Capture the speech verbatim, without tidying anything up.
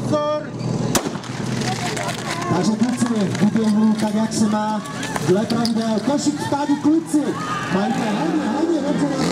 pozor! Takže kluci vyběhnou tak, jak se má dle pravidel. Košík vpádí kluci. Mají to hodně, hodně dobře.